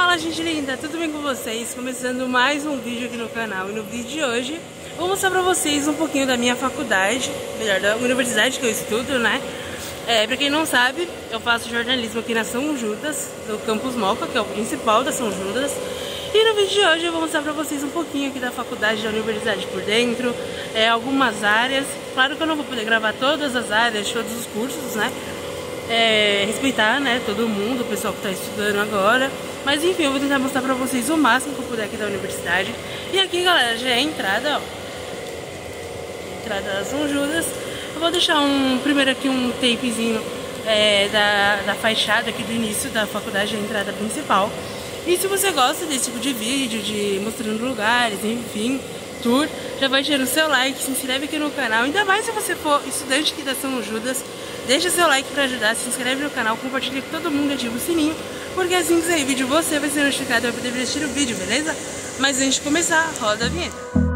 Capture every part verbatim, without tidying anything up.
Fala, gente linda, tudo bem com vocês? Começando mais um vídeo aqui no canal. E no vídeo de hoje vou mostrar pra vocês um pouquinho da minha faculdade, melhor, da universidade que eu estudo, né? É, pra quem não sabe, eu faço jornalismo aqui na São Judas, do Campus Moca, que é o principal da São Judas. E no vídeo de hoje eu vou mostrar pra vocês um pouquinho aqui da faculdade, da universidade por dentro, é, algumas áreas. Claro que eu não vou poder gravar todas as áreas, todos os cursos, né? É, respeitar, né, todo mundo, o pessoal que está estudando agora. Mas enfim, eu vou tentar mostrar pra vocês o máximo que eu puder aqui da universidade. E aqui, galera, já é a entrada, ó. Entrada da São Judas. Eu vou deixar um, primeiro aqui um tapezinho é, da, da fachada aqui do início da faculdade, a entrada principal. E se você gosta desse tipo de vídeo, de mostrando lugares, enfim, tour, já vai deixando o seu like, se inscreve aqui no canal. Ainda mais se você for estudante aqui da São Judas, deixa seu like pra ajudar, se inscreve no canal, compartilha com todo mundo e ativa o sininho, porque assim que sair vídeo você vai ser notificado e vai poder assistir o vídeo, beleza? Mas antes de começar, roda a vinheta.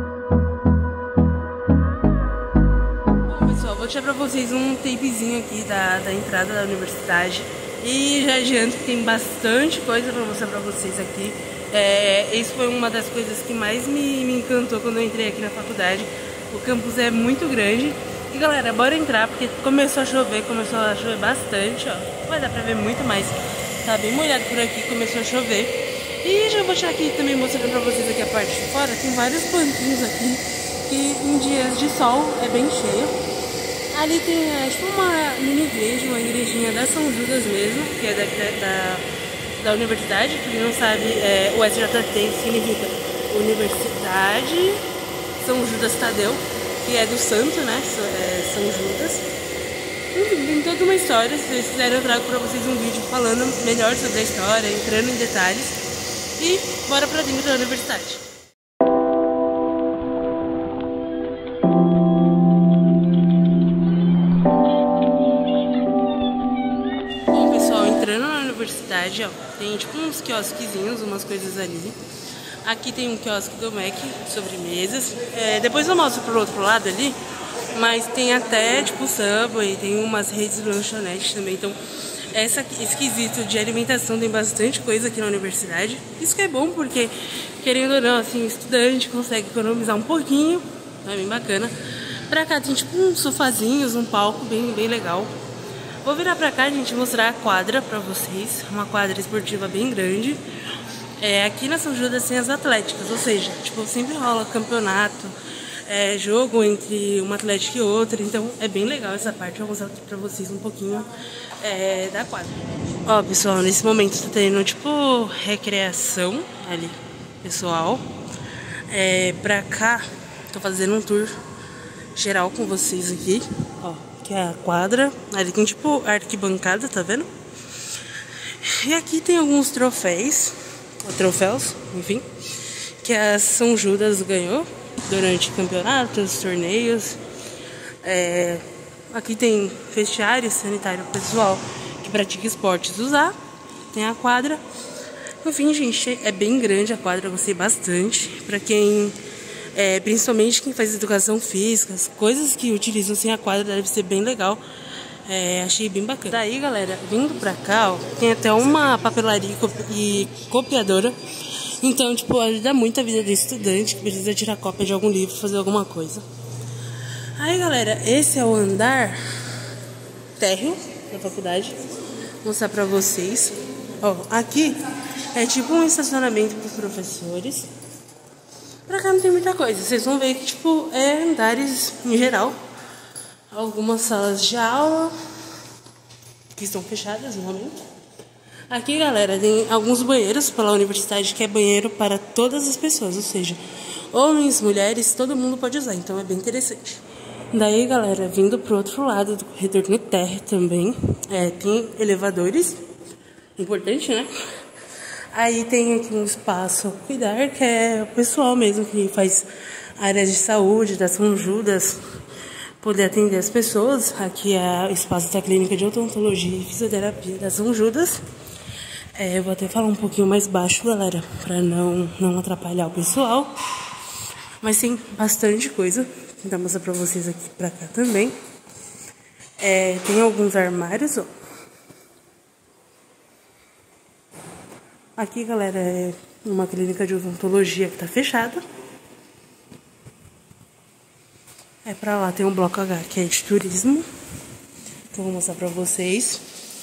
Bom, pessoal, vou deixar pra vocês um tapezinho aqui da, da entrada da universidade. E já adianto que tem bastante coisa pra mostrar pra vocês aqui. É, isso foi uma das coisas que mais me, me encantou quando eu entrei aqui na faculdade. O campus é muito grande. E galera, bora entrar, porque começou a chover, começou a chover bastante, ó. Vai dar pra ver muito, mas tá bem molhado por aqui, começou a chover. E já vou deixar aqui também mostrando pra vocês aqui a parte de fora. Tem vários banquinhos aqui, que em dias de sol é bem cheio. Ali tem é, tipo uma mini igreja, uma igrejinha da São Judas mesmo, que é da, da, da universidade. Pra quem não sabe, é, o S J T significa Universidade São Judas Tadeu, que é do santo, né, São Judas. Enfim, tem toda uma história. Se vocês quiserem, eu trago pra vocês um vídeo falando melhor sobre a história, entrando em detalhes. E bora pra dentro da universidade. Bom, pessoal, entrando na universidade, ó, tem tipo uns quiosquezinhos, umas coisas ali. Aqui tem um quiosque do Mac, sobremesas. É, depois eu mostro pro outro lado ali. Mas tem até, tipo, Subway, tem umas redes de lanchonete também. Então, essa, esse quesito de alimentação tem bastante coisa aqui na universidade. Isso que é bom, porque, querendo ou não, assim, o estudante consegue economizar um pouquinho. É bem bacana. Pra cá tem, tipo, uns sofazinhos, um palco bem, bem legal. Vou virar pra cá, gente, mostrar a quadra pra vocês. Uma quadra esportiva bem grande. É, aqui na São Judas tem as atléticas, ou seja, tipo, sempre rola campeonato, é, jogo entre uma atlética e outra, então é bem legal essa parte. Eu vou mostrar aqui pra vocês um pouquinho é, da quadra. Ó, pessoal, nesse momento tá tendo, tipo, recreação ali, pessoal. É, pra cá, tô fazendo um tour geral com vocês aqui, ó, que é a quadra. Ali tem, tipo, arquibancada, tá vendo? E aqui tem alguns troféus. troféus, enfim, que a São Judas ganhou durante campeonatos, torneios. É, aqui tem vestiário sanitário pessoal que pratica esportes usar. Tem a quadra. Enfim, gente, é bem grande a quadra, eu gostei bastante. Pra quem, é, principalmente quem faz educação física, as coisas que utilizam assim a quadra deve ser bem legal. É, achei bem bacana. Daí, galera, vindo pra cá, ó, tem até uma papelaria e copiadora. Então, tipo, ajuda muito a vida do estudante que precisa tirar cópia de algum livro, fazer alguma coisa. Aí, galera, esse é o andar térreo da faculdade. Vou mostrar pra vocês. Ó, aqui é tipo um estacionamento pros professores. Pra cá não tem muita coisa. Vocês vão ver que, tipo, é andares em geral. Algumas salas de aula que estão fechadas no momento. Aqui, galera, tem alguns banheiros pela universidade que é banheiro para todas as pessoas, ou seja, homens, mulheres, todo mundo pode usar, então é bem interessante. Daí, galera, vindo pro outro lado do corredor no térreo também, é, tem elevadores, importante, né? Aí tem aqui um espaço cuidar, que é o pessoal mesmo que faz áreas de saúde da São Judas, poder atender as pessoas. Aqui é o espaço da clínica de odontologia e fisioterapia da São Judas. É, eu vou até falar um pouquinho mais baixo, galera, pra não, não atrapalhar o pessoal. Mas tem bastante coisa. Vou tentar mostrar pra vocês aqui pra cá também. É, tem alguns armários, ó. Aqui, galera, é uma clínica de odontologia que tá fechada. É pra lá, tem um bloco H, que é de turismo. Que eu vou mostrar pra vocês.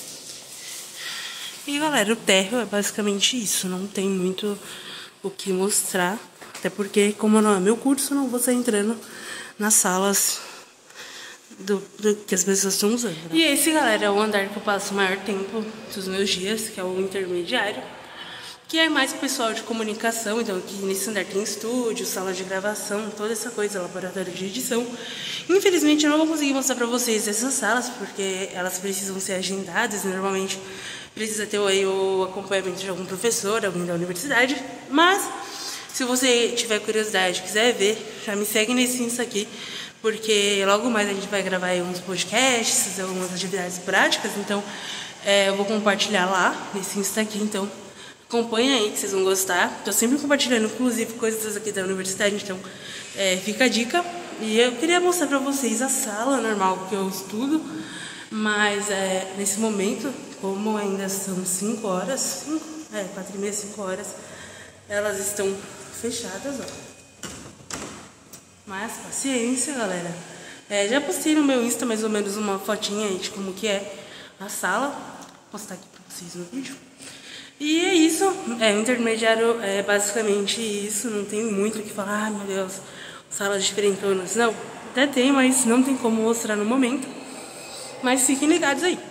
E, galera, o térreo é basicamente isso. Não tem muito o que mostrar. Até porque, como não é meu curso, não vou estar entrando nas salas do, do que as pessoas estão usando, né? E esse, galera, é o andar que eu passo o maior tempo dos meus dias, que é o intermediário. Que é mais pessoal de comunicação, então aqui nesse andar tem estúdio, sala de gravação, toda essa coisa, laboratório de edição. Infelizmente eu não vou conseguir mostrar pra vocês essas salas, porque elas precisam ser agendadas, normalmente precisa ter aí o acompanhamento de algum professor, alguém da universidade. Mas, se você tiver curiosidade, quiser ver, já me segue nesse Insta aqui, porque logo mais a gente vai gravar aí uns podcasts, fazer algumas atividades práticas, então é, eu vou compartilhar lá nesse Insta aqui, então acompanha aí que vocês vão gostar. Tô sempre compartilhando, inclusive, coisas aqui da universidade, então é, fica a dica. E eu queria mostrar pra vocês a sala normal que eu estudo, mas é, nesse momento, como ainda são cinco horas, cinco, é, quatro e meia, cinco horas, elas estão fechadas, ó. Mas paciência, galera. É, já postei no meu Insta mais ou menos uma fotinha aí de como que é a sala. Vou postar aqui pra vocês no vídeo. E é isso, é, o intermediário é basicamente isso, não tem muito o que falar, ai meu Deus, salas diferentonas. Não, até tem, mas não tem como mostrar no momento. Mas fiquem ligados aí.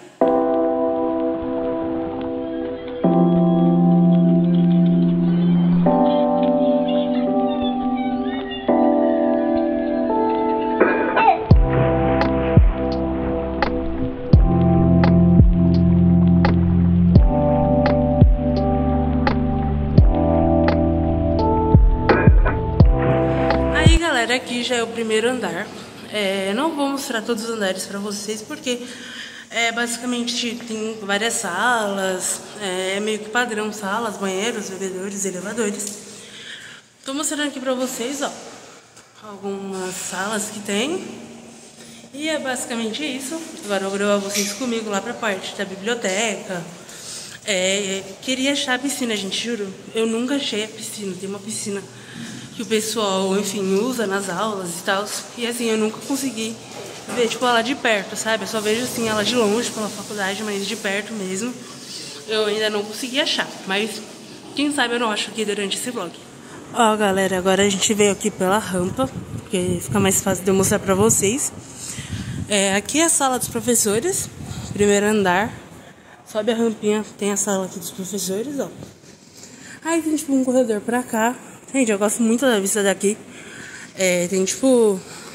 Aqui já é o primeiro andar. É, não vou mostrar todos os andares para vocês, porque é, basicamente tem várias salas, é, é meio que padrão, salas, banheiros, bebedouros, elevadores. Tô mostrando aqui para vocês, ó, algumas salas que tem. E é basicamente isso. Agora eu vou levar vocês comigo lá pra parte da biblioteca. É, queria achar a piscina, gente, juro. Eu nunca achei a piscina. Tem uma piscina que o pessoal, enfim, usa nas aulas e tal. E assim, eu nunca consegui ver, tipo, ela de perto, sabe? Eu só vejo, assim, ela de longe pela faculdade, mas de perto mesmo eu ainda não consegui achar. Mas quem sabe eu não acho aqui durante esse vlog. Ó, galera, agora a gente veio aqui pela rampa, porque fica mais fácil de eu mostrar pra vocês. É, aqui é a sala dos professores, primeiro andar. Sobe a rampinha, tem a sala aqui dos professores, ó. Aí tem, tipo, um corredor pra cá. Gente, eu gosto muito da vista daqui. É, tem, tipo,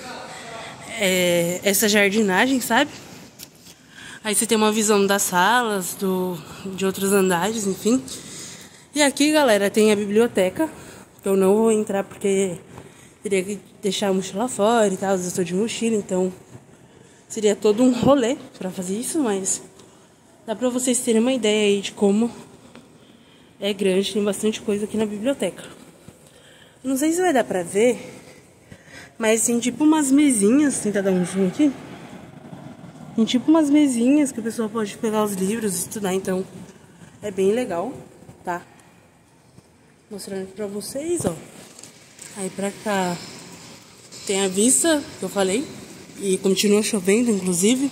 é, essa jardinagem, sabe? Aí você tem uma visão das salas, do, de outros andares, enfim. E aqui, galera, tem a biblioteca. Que eu não vou entrar porque teria que deixar a mochila fora e tal. Eu estou de mochila, então seria todo um rolê pra fazer isso, mas dá pra vocês terem uma ideia aí de como é grande, tem bastante coisa aqui na biblioteca. Não sei se vai dar pra ver, mas tem tipo umas mesinhas, tentar dar um zoom aqui. Tem tipo umas mesinhas que o pessoal pode pegar os livros e estudar, então é bem legal, tá? Mostrando aqui pra vocês, ó. Aí pra cá tem a vista, que eu falei, e continua chovendo, inclusive.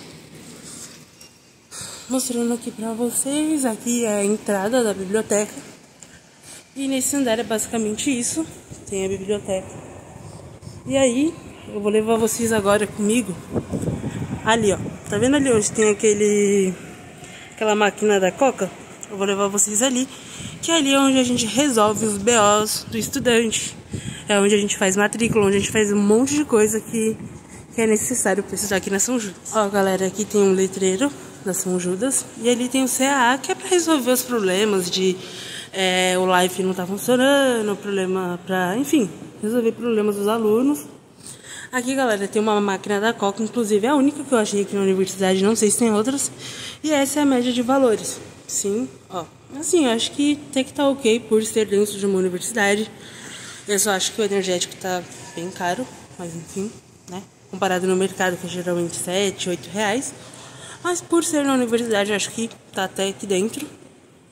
Mostrando aqui pra vocês, aqui é a entrada da biblioteca. E nesse andar é basicamente isso, tem a biblioteca. E aí, eu vou levar vocês agora comigo, ali ó, tá vendo ali onde tem aquele, aquela máquina da Coca? Eu vou levar vocês ali, que ali é onde a gente resolve os B Os do estudante. É onde a gente faz matrícula, onde a gente faz um monte de coisa que, que é necessário precisar aqui na São Judas. Ó, galera, aqui tem um letreiro da São Judas. E ali tem o C A A, que é pra resolver os problemas de é, o live não tá funcionando, o problema pra, enfim, resolver problemas dos alunos. Aqui, galera, tem uma máquina da Coca, inclusive é a única que eu achei aqui na universidade, não sei se tem outras. E essa é a média de valores. Sim, ó. Assim, eu acho que tem que estar ok por ser dentro de uma universidade. Eu só acho que o energético tá bem caro, mas enfim, né? Comparado no mercado, que é geralmente sete, oito reais. Mas por ser na universidade, eu acho que tá até aqui dentro.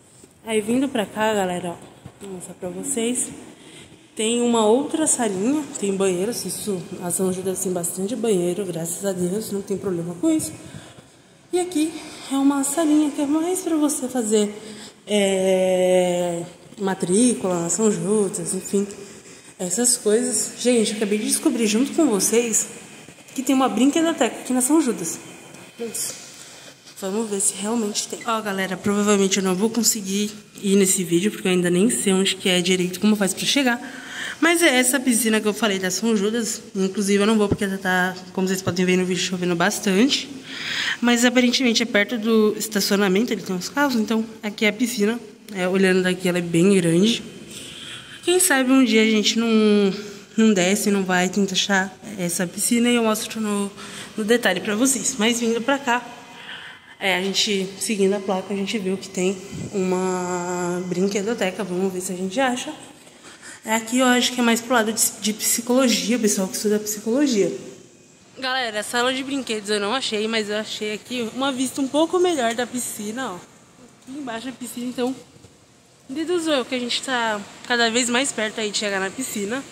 Aí vindo pra cá, galera, ó, vou mostrar pra vocês. Tem uma outra salinha, tem banheiros, isso, a São Judas tem bastante banheiro, graças a Deus, não tem problema com isso. E aqui é uma salinha que é mais pra você fazer é, matrícula, São Judas, enfim, essas coisas. Gente, acabei de descobrir junto com vocês que tem uma brinquedoteca aqui na São Judas. Vamos ver se realmente tem. Ó, galera, provavelmente eu não vou conseguir ir nesse vídeo, porque eu ainda nem sei onde que é direito, como faz pra chegar. Mas é essa piscina que eu falei da São Judas. Inclusive eu não vou porque tá, como vocês podem ver no vídeo, chovendo bastante. Mas aparentemente é perto do estacionamento, ele tem uns carros, então aqui é a piscina. É, olhando daqui ela é bem grande. Quem sabe um dia a gente não, não desce, não vai tentar achar essa piscina e eu mostro no, no detalhe pra vocês. Mas vindo pra cá, é, a gente, seguindo a placa, a gente viu que tem uma brinquedoteca. Vamos ver se a gente acha. Aqui eu acho que é mais pro lado de, de psicologia, pessoal que estuda psicologia. Galera, a sala de brinquedos eu não achei, mas eu achei aqui uma vista um pouco melhor da piscina, ó. Aqui embaixo da piscina, então, deduzo eu que a gente tá cada vez mais perto aí de chegar na piscina.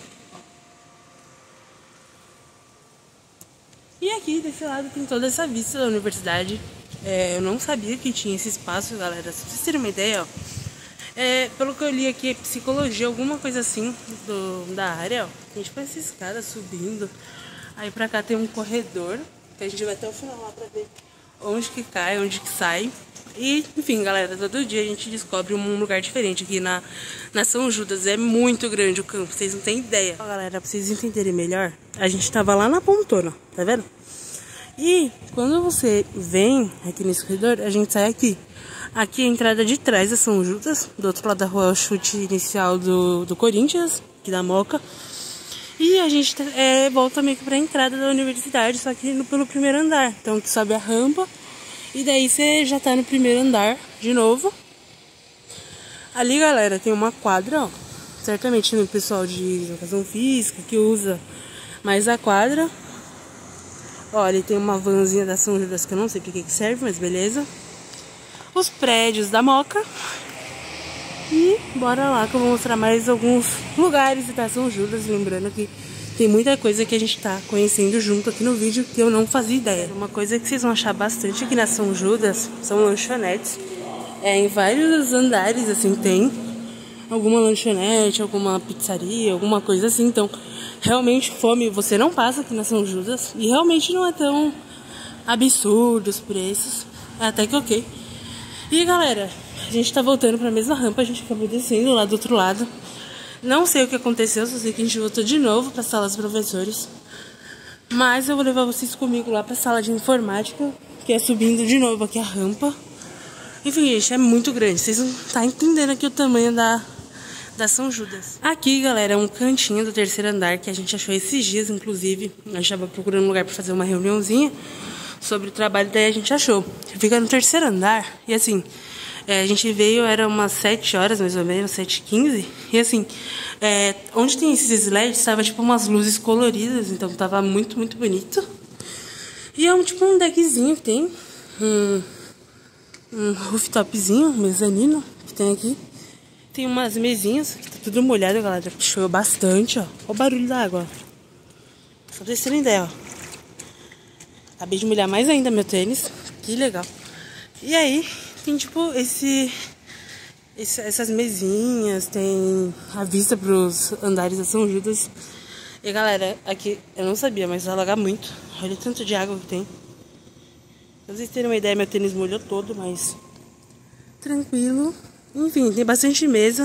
E aqui desse lado tem toda essa vista da universidade. É, eu não sabia que tinha esse espaço, galera. Se vocês terem uma ideia, ó. É, pelo que eu li aqui, é psicologia, alguma coisa assim do, da área, ó. Tem tipo essa escada subindo. Aí pra cá tem um corredor, que a gente vai até o final lá pra ver onde que cai, onde que sai. E, enfim, galera, todo dia a gente descobre um lugar diferente aqui na, na São Judas. É muito grande o campo, vocês não têm ideia. Ó, galera, pra vocês entenderem melhor, a gente tava lá na pontona, tá vendo? E quando você vem aqui nesse corredor, a gente sai aqui. Aqui é a entrada de trás da São Judas. Do outro lado da rua é o chute inicial do, do Corinthians, aqui da Moca. E a gente é, volta meio que pra entrada da universidade, só que no, pelo primeiro andar. Então, que sobe a rampa. E daí você já tá no primeiro andar de novo. Ali, galera, tem uma quadra, ó. Certamente tem o pessoal de educação física que usa mais a quadra. Ó, ali tem uma vanzinha da São Judas que eu não sei pra que que serve, mas beleza. Os prédios da Moca. E bora lá que eu vou mostrar mais alguns lugares da São Judas. Lembrando que tem muita coisa que a gente tá conhecendo junto aqui no vídeo que eu não fazia ideia. Uma coisa que vocês vão achar bastante aqui na São Judas são lanchonetes. É, em vários andares, assim, tem alguma lanchonete, alguma pizzaria, alguma coisa assim. Então, realmente, fome você não passa aqui na São Judas. E realmente não é tão absurdo os preços. É até que ok. E galera, a gente tá voltando pra mesma rampa, a gente acabou descendo lá do outro lado. Não sei o que aconteceu, só sei que a gente voltou de novo pra sala dos professores. Mas eu vou levar vocês comigo lá pra sala de informática, que é subindo de novo aqui a rampa. Enfim, gente, é muito grande, vocês não estão entendendo aqui o tamanho da, da São Judas. Aqui, galera, é um cantinho do terceiro andar que a gente achou esses dias, inclusive. A gente tava procurando um lugar pra fazer uma reuniãozinha sobre o trabalho, daí a gente achou. Fica no terceiro andar, e assim, é, a gente veio, era umas sete horas, mais ou menos, sete e quinze, e assim, é, onde tem esses L E Ds, tava tipo umas luzes coloridas, então tava muito, muito bonito. E é um tipo um deckzinho que tem, um, um rooftopzinho, um mezanino, que tem aqui. Tem umas mesinhas, que tá tudo molhado, galera, choveu bastante, ó. Olha o barulho da água, ó. Só pra vocês terem ideia, ó. Acabei de molhar mais ainda meu tênis. Que legal. E aí, tem tipo esse, esse essas mesinhas, tem a vista pros andares da São Judas. E galera, aqui eu não sabia, mas vai alagar muito. Olha o tanto de água que tem. Pra vocês terem uma ideia, meu tênis molhou todo, mas tranquilo. Enfim, tem bastante mesa.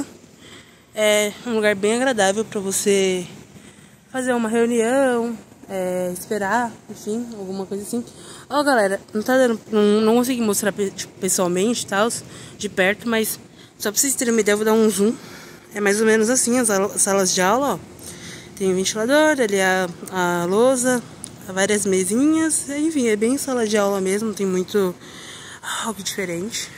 É um lugar bem agradável pra você fazer uma reunião. É, esperar, enfim, alguma coisa assim. Ó, galera, não tá dando, não, não consegui mostrar tipo, pessoalmente, tal, de perto, mas só pra vocês terem uma ideia, eu vou dar um zoom. É mais ou menos assim, as salas de aula, ó. Tem um ventilador, ali a, a lousa, várias mesinhas, enfim, é bem sala de aula mesmo, não tem muito algo diferente.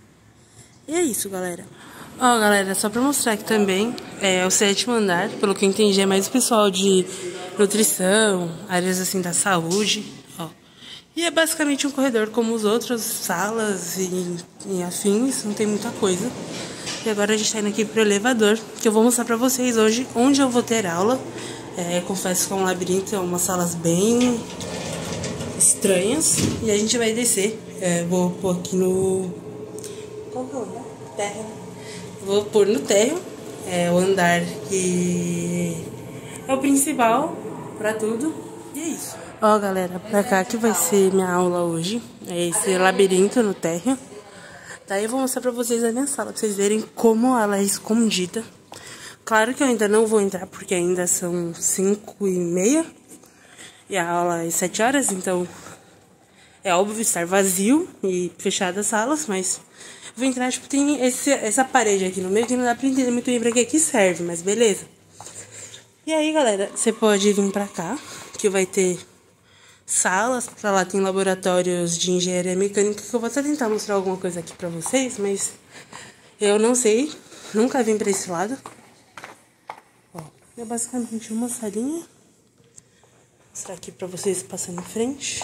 E é isso, galera. Ó, galera, só pra mostrar aqui também, é o sétimo andar, pelo que eu entendi, é mais o pessoal de nutrição, áreas assim da saúde, ó. E é basicamente um corredor como os outros, salas e, e afins, não tem muita coisa. E agora a gente tá indo aqui pro elevador, que eu vou mostrar pra vocês hoje onde eu vou ter aula. É, confesso que é um labirinto, é umas salas bem estranhas. E a gente vai descer. É, vou pôr aqui no... Qual que é o andar? Térreo. Vou pôr no térreo. É o andar que é o principal pra tudo. E é isso. Ó, galera, pra cá que vai ser minha aula hoje. É esse labirinto no térreo. Daí eu vou mostrar pra vocês a minha sala, pra vocês verem como ela é escondida. Claro que eu ainda não vou entrar, porque ainda são cinco e meia. E a aula é sete horas, então é óbvio estar vazio e fechada as salas, mas vou entrar, tipo, tem esse, essa parede aqui no meio que não dá pra entender muito bem pra que que serve, mas beleza. E aí, galera, você pode vir pra cá, que vai ter salas, pra lá tem laboratórios de engenharia mecânica, que eu vou até tentar mostrar alguma coisa aqui pra vocês, mas eu não sei, nunca vim pra esse lado. Ó, é basicamente uma salinha. Vou mostrar aqui pra vocês passando em frente.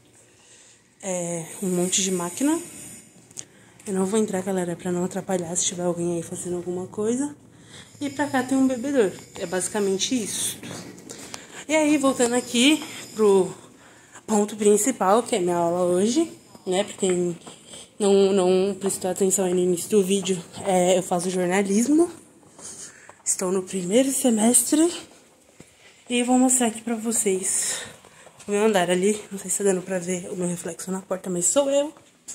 É um monte de máquina. Eu não vou entrar, galera, pra não atrapalhar se tiver alguém aí fazendo alguma coisa. E pra cá tem um bebedor, é basicamente isso. E aí, voltando aqui pro ponto principal, que é minha aula hoje, né? Pra quem não, não prestou atenção aí no início do vídeo, é, eu faço jornalismo. Estou no primeiro semestre. E vou mostrar aqui pra vocês o meu andar ali. Não sei se tá dando pra ver o meu reflexo na porta, mas sou eu.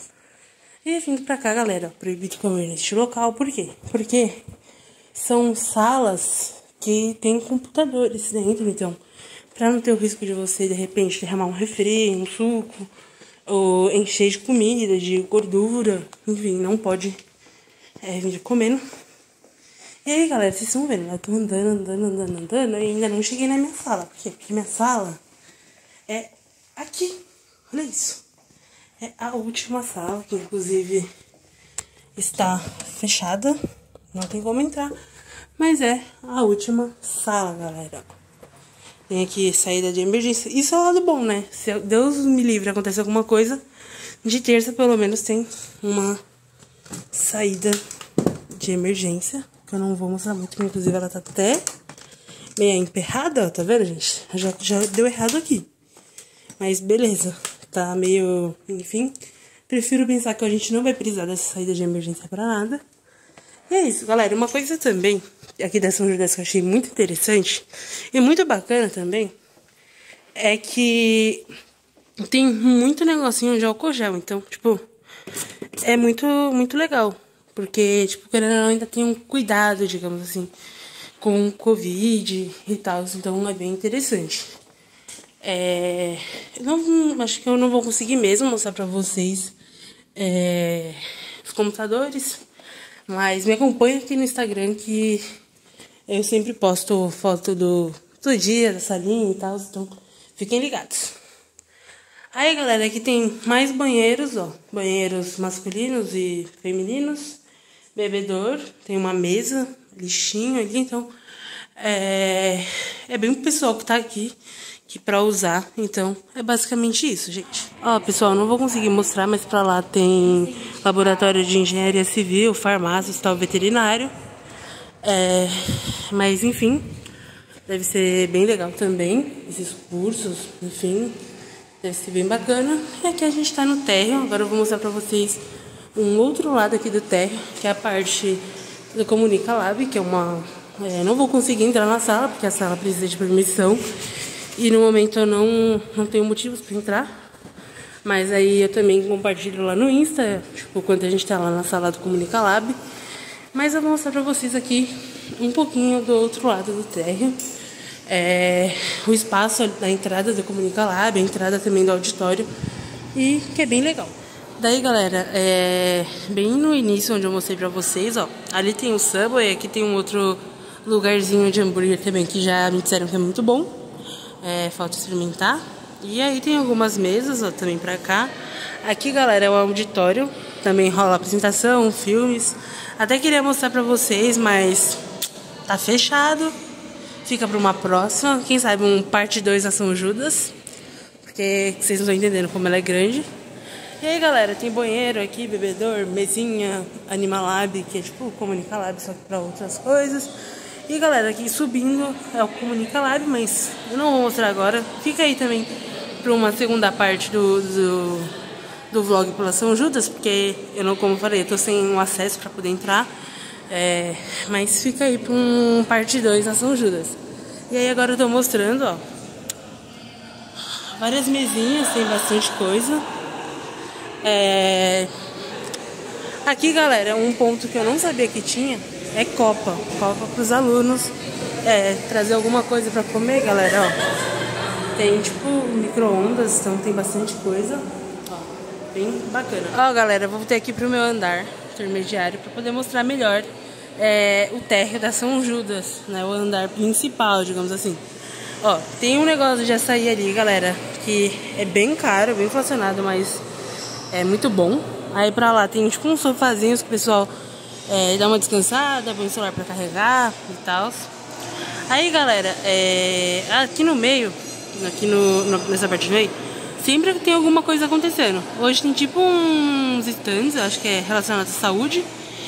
E vindo pra cá, galera, proibido comer neste local. Por quê? Porque são salas que tem computadores dentro, então... Pra não ter o risco de você, de repente, derramar um refri, um suco, ou encher de comida, de gordura, enfim, não pode é, vir comendo. E aí, galera, vocês estão vendo, eu tô andando, andando, andando, andando, e ainda não cheguei na minha sala. Por quê? Porque minha sala é aqui, olha isso. É a última sala, que inclusive está fechada, não tem como entrar, mas é a última sala, galera. Tem aqui saída de emergência. Isso é o lado bom, né? Se Deus me livre, acontece alguma coisa, de terça pelo menos tem uma saída de emergência. Que eu não vou mostrar muito, porque inclusive ela tá até meio emperrada, ó, tá vendo, gente? Já, já deu errado aqui. Mas beleza, tá meio... Enfim, prefiro pensar que a gente não vai precisar dessa saída de emergência pra nada. E é isso, galera. Uma coisa também, aqui da São Judas, que eu achei muito interessante e muito bacana também, é que tem muito negocinho de álcool gel. Então, tipo, é muito, muito legal. Porque, tipo, querendo ou não, ainda tem um cuidado, digamos assim, com o Covid e tal. Então, é bem interessante. É... Eu não, acho que eu não vou conseguir mesmo mostrar pra vocês é, os computadores. Mas me acompanha aqui no Instagram, que eu sempre posto foto do, do dia, da salinha e tal. Então, fiquem ligados. Aí, galera, aqui tem mais banheiros, ó. Banheiros masculinos e femininos. Bebedor. Tem uma mesa, lixinho ali. Então, é, é bem o pessoal que tá aqui, que pra usar. Então, é basicamente isso, gente. Ó, pessoal, não vou conseguir mostrar, mas pra lá tem laboratório de engenharia civil, farmácia, hospital veterinário. É, mas, enfim, deve ser bem legal também, esses cursos, enfim, deve ser bem bacana. E aqui a gente tá no térreo. Agora eu vou mostrar pra vocês um outro lado aqui do térreo, que é a parte do Comunica Lab, que é uma... É, não vou conseguir entrar na sala, porque a sala precisa de permissão. E no momento eu não, não tenho motivos pra entrar. Mas aí eu também compartilho lá no Insta, tipo, quando a gente tá lá na sala do Comunica Lab. Mas eu vou mostrar pra vocês aqui um pouquinho do outro lado do térreo. É, o espaço da entrada do Comunica Lab, a entrada também do auditório. E que é bem legal. Daí, galera, é, bem no início onde eu mostrei pra vocês, ó. Ali tem o Subway, aqui tem um outro lugarzinho de hambúrguer também, que já me disseram que é muito bom. É, falta experimentar. E aí tem algumas mesas, ó, também pra cá. Aqui, galera, é o auditório. Também rola apresentação, filmes. Até queria mostrar pra vocês, mas tá fechado. Fica pra uma próxima. Quem sabe um parte dois da São Judas. Porque vocês não estão entendendo como ela é grande. E aí, galera, tem banheiro aqui, bebedor, mesinha, Animalab, que é tipo o Comunicalab, só que pra outras coisas. E, galera, aqui subindo é o Comunicalab, mas eu não vou mostrar agora. Fica aí também pra uma segunda parte do, do, do vlog pela São Judas, porque eu não, como eu falei, eu tô sem um acesso pra poder entrar. É, mas fica aí pra um parte dois na São Judas. E aí agora eu tô mostrando, ó, várias mesinhas, tem bastante coisa. É... Aqui, galera, um ponto que eu não sabia que tinha é copa. Copa para os alunos é, trazer alguma coisa para comer, galera, ó. Tem, tipo, micro-ondas, então tem bastante coisa. Ó, bem bacana. Ó, galera, vou ter aqui pro meu andar intermediário para poder mostrar melhor é, o térreo da São Judas, né? O andar principal, digamos assim. Ó, tem um negócio de açaí ali, galera, que é bem caro, bem inflacionado, mas é muito bom. Aí pra lá tem tipo uns sofazinhos que o pessoal é, dá uma descansada, põe o celular pra carregar e tal. Aí, galera, é, aqui no meio, aqui no, no, nessa parte do meio, sempre tem alguma coisa acontecendo. Hoje tem tipo uns stands, acho que é relacionado à saúde.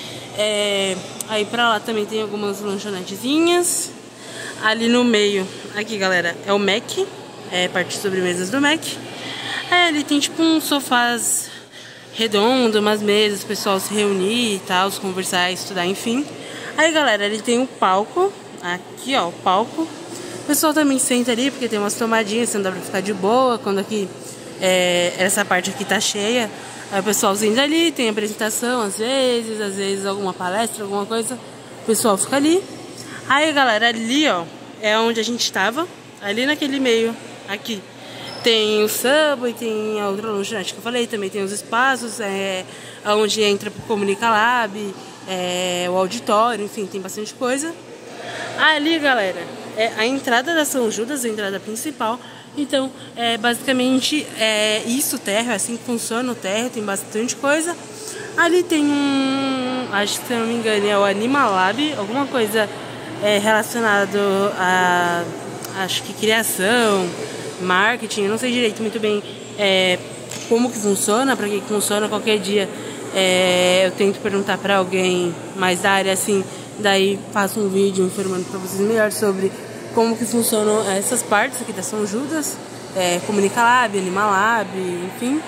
É, aí pra lá também tem algumas lanchonetezinhas. Ali no meio, aqui, galera, é o Mac, é parte de sobremesas do Mac. Aí ali tem tipo uns sofás redondo, umas mesas, o pessoal se reunir e tal, se conversar, estudar, enfim. Aí, galera, ele tem um palco, aqui, ó, o palco. O pessoal também senta ali, porque tem umas tomadinhas, então dá pra ficar de boa. Quando aqui, é, essa parte aqui tá cheia, aí o pessoal senta ali, tem apresentação às vezes, às vezes alguma palestra, alguma coisa, o pessoal fica ali. Aí, galera, ali, ó, é onde a gente tava, ali naquele meio, aqui. Tem o Subway, tem a outra lanchonete que eu falei, também tem os espaços, é, onde entra pro Comunicalab, é, o auditório, enfim, tem bastante coisa. Ali, galera, é a entrada da São Judas, a entrada principal. Então, é, basicamente, é isso, o térreo, é assim que funciona o térreo, tem bastante coisa. Ali tem um, acho que se eu não me engano, é o Animalab, alguma coisa é, relacionada a, acho que criação, marketing, eu não sei direito muito bem é, como que funciona, para que, que funciona. Qualquer dia é, eu tento perguntar para alguém mais da área, assim, daí faço um vídeo informando para vocês melhor sobre como que funcionam essas partes aqui da São Judas, é, Comunicalab, Animalab, enfim,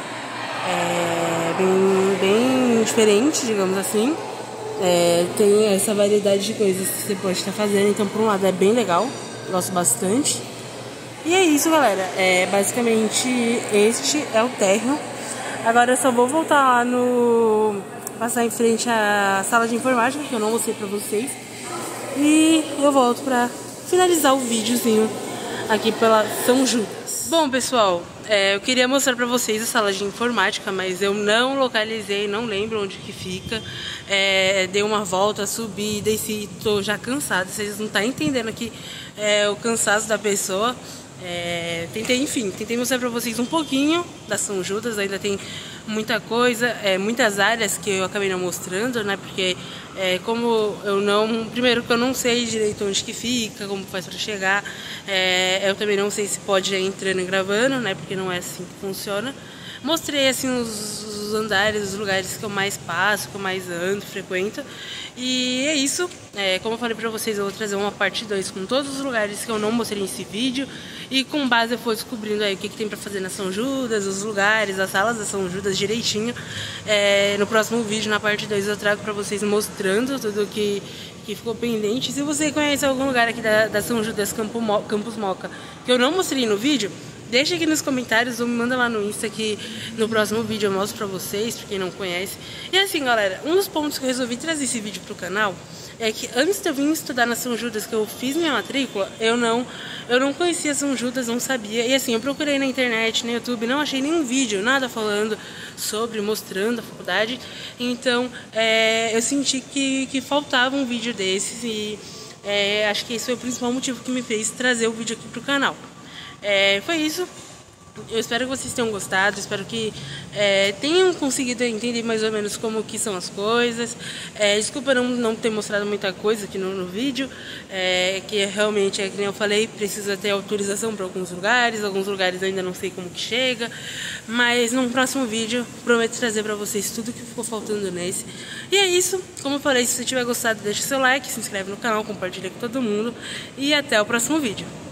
é bem, bem diferente, digamos assim. É, tem essa variedade de coisas que você pode estar fazendo, então por um lado é bem legal, gosto bastante. E é isso, galera, é, basicamente este é o térreo. Agora eu só vou voltar lá no... passar em frente à sala de informática, que eu não mostrei pra vocês. E eu volto pra finalizar o videozinho aqui pela São Judas. Bom, pessoal, é, eu queria mostrar pra vocês a sala de informática, mas eu não localizei, não lembro onde que fica. É, dei uma volta, subi, desci, tô já cansada. Vocês não estão entendendo aqui é, o cansaço da pessoa. É, tentei, enfim, tentei mostrar pra vocês um pouquinho da São Judas. Ainda tem muita coisa, é, muitas áreas que eu acabei não mostrando, né? Porque é, como eu não, primeiro que eu não sei direito onde que fica, como faz pra chegar, é, eu também não sei se pode ir entrando e gravando, né? Porque não é assim que funciona. Mostrei assim os, os andares, os lugares que eu mais passo, que eu mais ando, frequento. E é isso, é, como eu falei pra vocês, eu vou trazer uma parte dois com todos os lugares que eu não mostrei nesse vídeo. E com base eu for descobrindo aí o que, que tem pra fazer na São Judas, os lugares, as salas da São Judas direitinho. É, no próximo vídeo, na parte dois, eu trago pra vocês mostrando tudo que, que ficou pendente. Se você conhece algum lugar aqui da, da São Judas, Campo Mo, Campus Moca, que eu não mostrei no vídeo, deixa aqui nos comentários ou me manda lá no Insta que no próximo vídeo eu mostro pra vocês, pra quem não conhece. E assim, galera, um dos pontos que eu resolvi trazer esse vídeo pro canal é que antes de eu vir estudar na São Judas, que eu fiz minha matrícula, eu não, eu não conhecia São Judas, não sabia. E assim, eu procurei na internet, no YouTube, não achei nenhum vídeo, nada falando sobre, mostrando a faculdade. Então, é, eu senti que, que faltava um vídeo desses e é, acho que esse foi o principal motivo que me fez trazer o vídeo aqui pro canal. É, foi isso. Eu espero que vocês tenham gostado, espero que é, tenham conseguido entender mais ou menos como que são as coisas. É, desculpa não, não ter mostrado muita coisa aqui no, no vídeo, é, que realmente, é que nem eu falei, precisa ter autorização para alguns lugares, alguns lugares ainda não sei como que chega, mas no próximo vídeo prometo trazer para vocês tudo que ficou faltando nesse. E é isso, como eu falei, se você tiver gostado, deixa seu like, se inscreve no canal, compartilha com todo mundo e até o próximo vídeo.